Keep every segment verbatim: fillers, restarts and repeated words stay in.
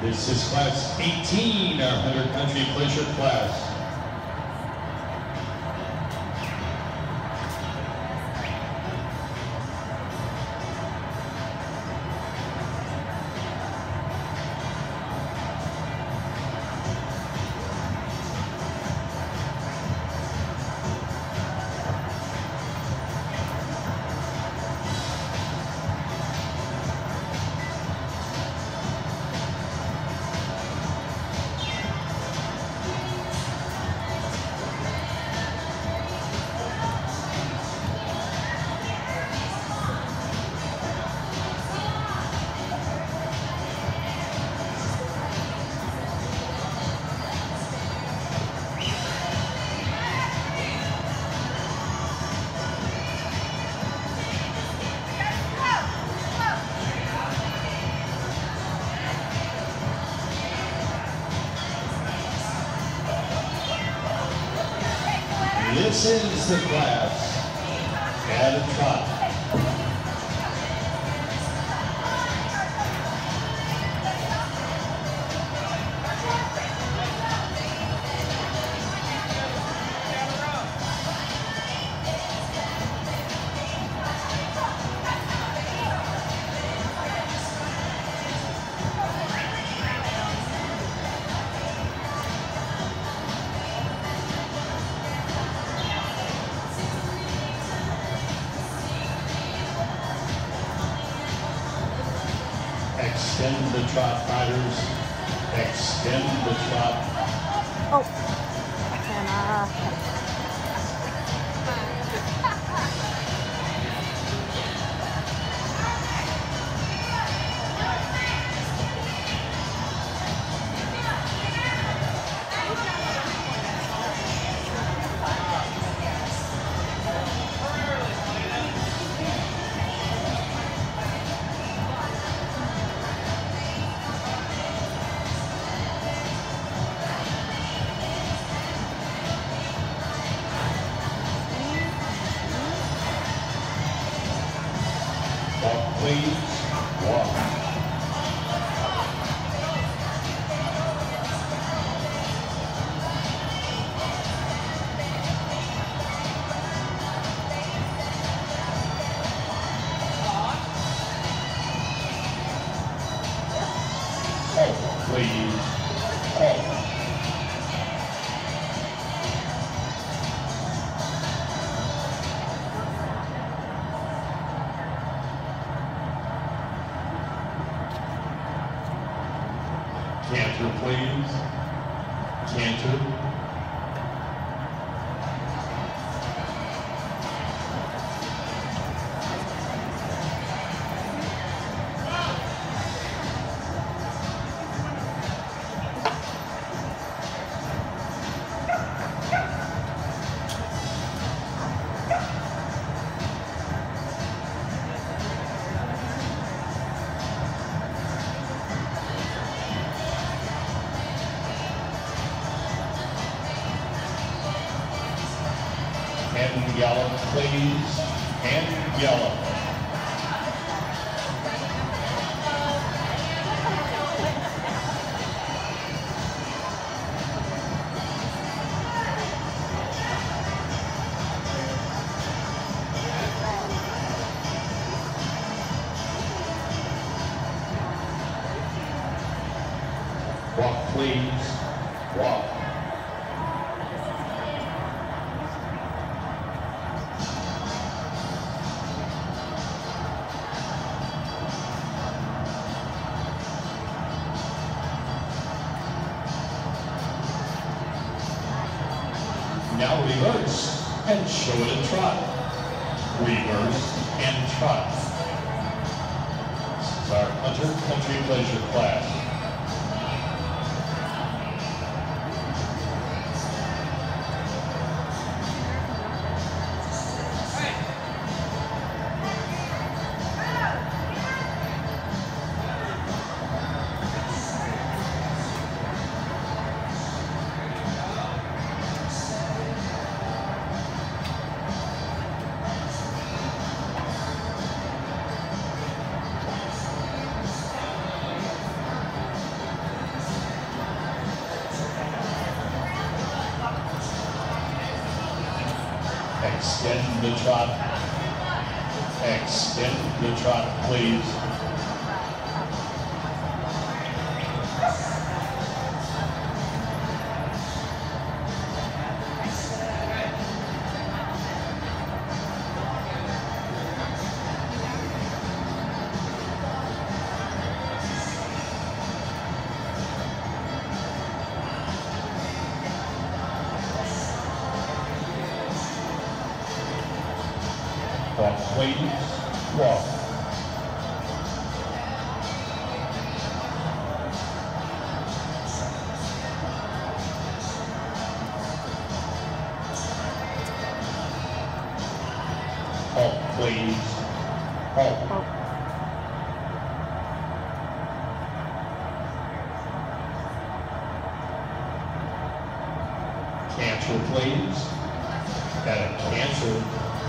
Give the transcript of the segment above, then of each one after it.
This is class eighteen, our one hundred country pleasure class. This is the class at a trot. Extend the trot, riders. Extend the trot. Oh, McKenna. Walk, please. Walk. Halt, please. Halt. Canter, please. Canter. And gallop, please. And gallop. Walk, please. Walk. Now reverse and show it a trot. Reverse and trot. This is our Hunter Country Pleasure class. Extend the trot. Extend the trot, please. Walk, please. Walk. Halt, please. Halt. Cancer, please. Got a cancer.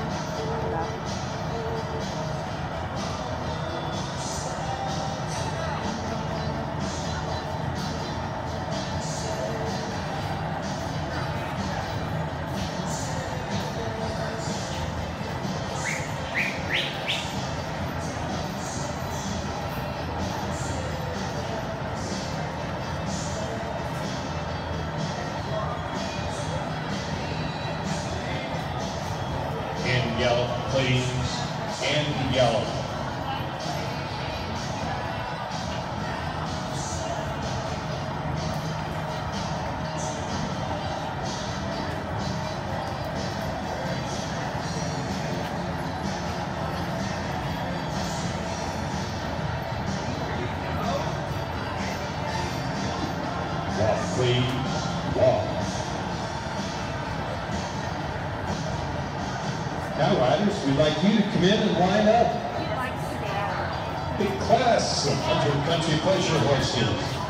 In yellow, please. In yellow. Walk, please. Walk. Now, riders, we'd like you to come in and line up. Big class of Country Country Pleasure horses.